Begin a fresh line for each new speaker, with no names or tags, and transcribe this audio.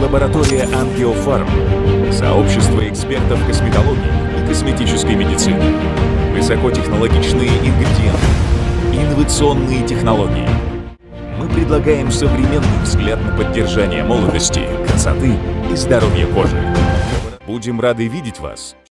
Лаборатория Ангиофарм. Сообщество экспертов косметологии и косметической медицины. Высокотехнологичные ингредиенты. Инновационные технологии. Мы предлагаем современный взгляд на поддержание молодости, красоты и здоровья кожи. Будем рады видеть вас